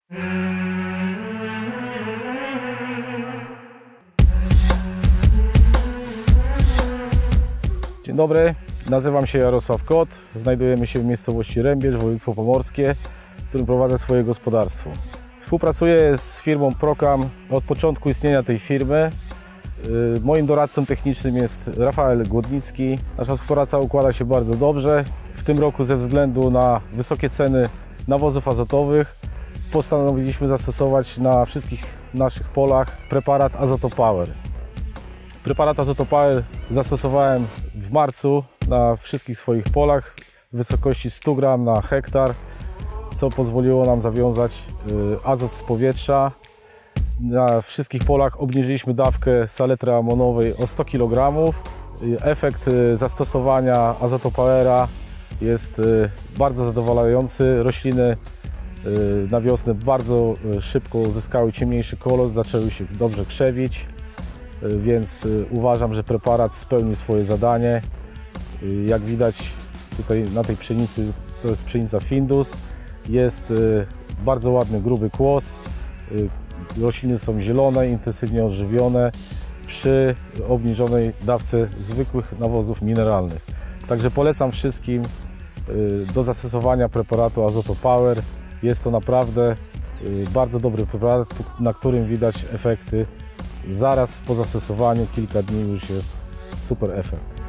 Dzień dobry, nazywam się Jarosław Kot. Znajdujemy się w miejscowości Rębierz, województwo pomorskie, w którym prowadzę swoje gospodarstwo. Współpracuję z firmą Procam od początku istnienia tej firmy. Moim doradcą technicznym jest Rafael Głodnicki. Nasza współpraca układa się bardzo dobrze. W tym roku ze względu na wysokie ceny nawozów azotowych postanowiliśmy zastosować na wszystkich naszych polach preparat Azotopower. Preparat Azotopower zastosowałem w marcu na wszystkich swoich polach w wysokości 100 g na hektar, co pozwoliło nam zawiązać azot z powietrza. Na wszystkich polach obniżyliśmy dawkę saletry amonowej o 100 kg. Efekt zastosowania Azotopowera jest bardzo zadowalający. Rośliny na wiosnę bardzo szybko uzyskały ciemniejszy kolor, zaczęły się dobrze krzewić, więc uważam, że preparat spełnił swoje zadanie. Jak widać tutaj na tej pszenicy, to jest pszenica Findus, jest bardzo ładny, gruby kłos. Rośliny są zielone, intensywnie odżywione przy obniżonej dawce zwykłych nawozów mineralnych. Także polecam wszystkim do zastosowania preparatu Azotopower. Jest to naprawdę bardzo dobry preparat, na którym widać efekty zaraz po zastosowaniu. Kilka dni już jest super efekt.